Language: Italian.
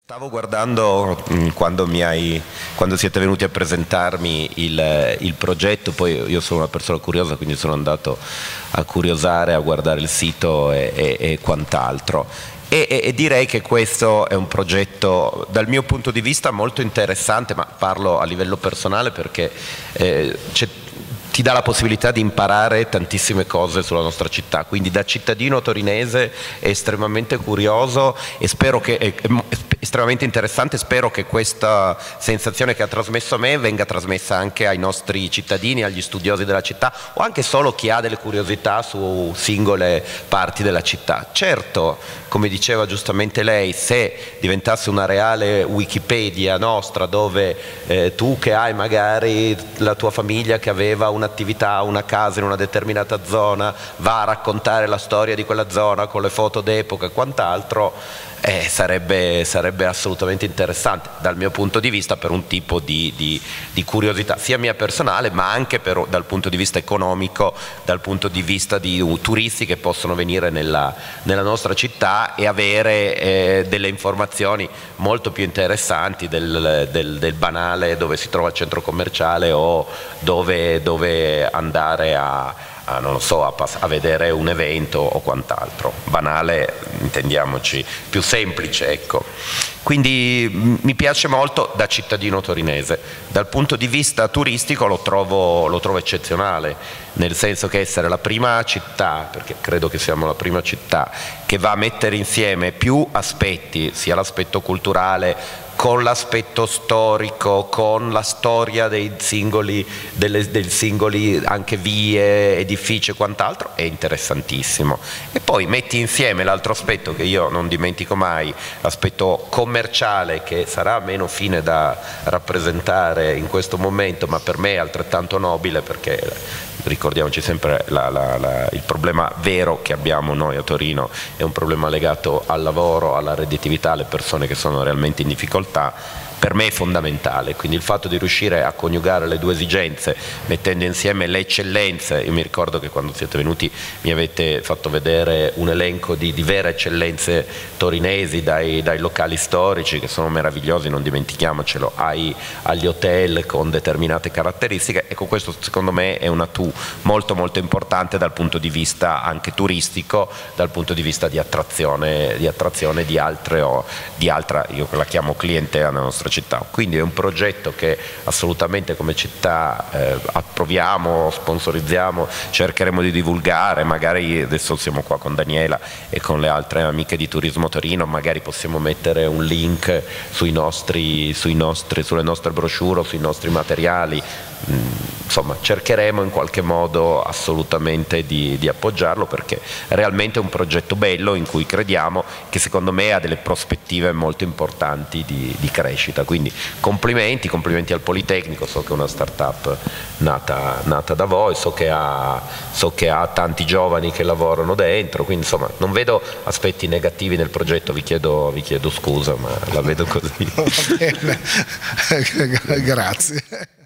Stavo guardando quando siete venuti a presentarmi il progetto, poi io sono una persona curiosa, quindi sono andato a curiosare, a guardare il sito e quant'altro. E direi che questo è un progetto dal mio punto di vista molto interessante, ma parlo a livello personale perché ti dà la possibilità di imparare tantissime cose sulla nostra città, quindi da cittadino torinese è estremamente curioso e spero che è estremamente interessante, spero che questa sensazione che ha trasmesso a me venga trasmessa anche ai nostri cittadini, agli studiosi della città o anche solo chi ha delle curiosità su singole parti della città. Certo, come diceva giustamente lei, se diventasse una reale Wikipedia nostra dove tu che hai magari la tua famiglia che aveva un'attività, una casa in una determinata zona, va a raccontare la storia di quella zona con le foto d'epoca e quant'altro, sarebbe assolutamente interessante dal mio punto di vista per un tipo di curiosità sia mia personale ma anche dal punto di vista economico, dal punto di vista di turisti che possono venire nella nostra città e avere delle informazioni molto più interessanti del banale dove si trova il centro commerciale o dove andare non lo so, a vedere un evento o quant'altro. Banale, intendiamoci, più semplice, ecco. Quindi mi piace molto da cittadino torinese. Dal punto di vista turistico lo trovo eccezionale, nel senso che essere la prima città, perché credo che siamo la prima città, che va a mettere insieme più aspetti, sia l'aspetto culturale, con l'aspetto storico, con la storia dei singoli anche vie, edifici e quant'altro, è interessantissimo. E poi metti insieme l'altro aspetto che io non dimentico mai, l'aspetto commerciale che sarà meno fine da rappresentare in questo momento, ma per me è altrettanto nobile perché ricordiamoci sempre il problema vero che abbiamo noi a Torino è un problema legato al lavoro, alla redditività, alle persone che sono realmente in difficoltà. Per me è fondamentale, quindi il fatto di riuscire a coniugare le due esigenze mettendo insieme le eccellenze. Io mi ricordo che quando siete venuti mi avete fatto vedere un elenco di vere eccellenze torinesi, dai locali storici che sono meravigliosi, non dimentichiamocelo, agli hotel con determinate caratteristiche. Ecco, questo secondo me è un atu molto molto importante dal punto di vista anche turistico, dal punto di vista di attrazione di altra, io la chiamo clientela nella nostra città. Quindi è un progetto che assolutamente come città approviamo, sponsorizziamo, cercheremo di divulgare, magari adesso siamo qua con Daniela e con le altre amiche di Turismo Torino, magari possiamo mettere un link sulle nostre brochure o sui nostri materiali. Insomma, cercheremo in qualche modo assolutamente di appoggiarlo perché realmente è un progetto bello in cui crediamo, che secondo me ha delle prospettive molto importanti di crescita. Quindi complimenti al Politecnico, so che è una start-up nata da voi, so che ha tanti giovani che lavorano dentro, quindi insomma non vedo aspetti negativi nel progetto, vi chiedo scusa ma la vedo così. Va bene. Grazie.